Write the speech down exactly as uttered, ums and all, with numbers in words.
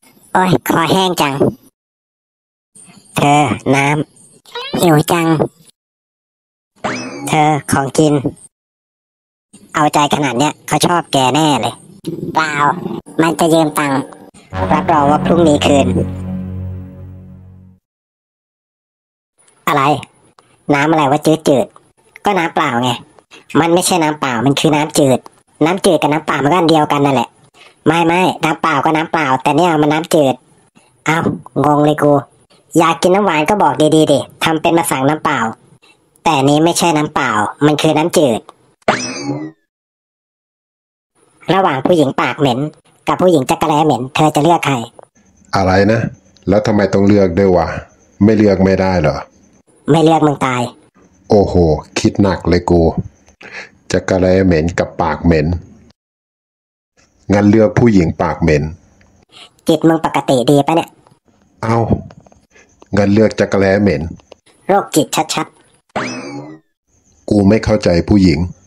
โอ้ยคอแห้งจังเธอน้ำหิวจังเธอของกินเอาใจขนาดเนี้ยเขาชอบแกแน่เลยเปล่ามันจะยืมตังค์รับรองว่าพรุ่งนี้คืนอะไรน้ำอะไรวะจืดจืดก็น้ำเปล่าไงมันไม่ใช่น้ำเปล่ามันคือน้ำจืดน้ำจืดกับน้ำเปล่ามันก็อันเดียวกันนั่นแหละไม่ไม่น้ำเปล่าก็น้ำเปล่าแต่เนี่ยมันน้ำจืดอ้าวงงเลยกูอยากกินน้ำหวานก็บอกดีๆดิทำเป็นมาสั่งน้ำเปล่าแต่นี้ไม่ใช่น้ำเปล่ามันคือน้ำจืดระหว่างผู้หญิงปากเหม็นกับผู้หญิงจักระแลเหม็นเธอจะเลือกใครอะไรนะแล้วทำไมต้องเลือกด้วยวะไม่เลือกไม่ได้เหรอไม่เลือกมึงตายโอ้โหคิดหนักเลยกูจักระแลเหม็นกับปากเหม็นงั้นเลือกผู้หญิงปากเหม็นจิตมึงปกติดีปะเนี่ยเอางั้นเลือกจักระแลเหม็นโรคจิตชัดๆกูไม่เข้าใจผู้หญิง